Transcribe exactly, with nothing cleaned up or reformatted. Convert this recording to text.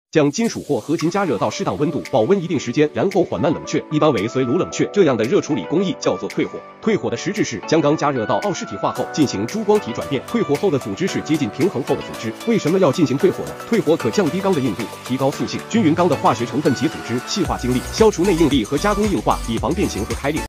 将金属或合金加热到适当温度，保温一定时间，然后缓慢冷却，一般为随炉冷却。这样的热处理工艺叫做退火。退火的实质是将钢加热到奥氏体化后进行珠光体转变。退火后的组织是接近平衡后的组织。为什么要进行退火呢？退火可降低钢的硬度，提高塑性，均匀钢的化学成分及组织细化精力，消除内应力和加工硬化，以防变形和开裂。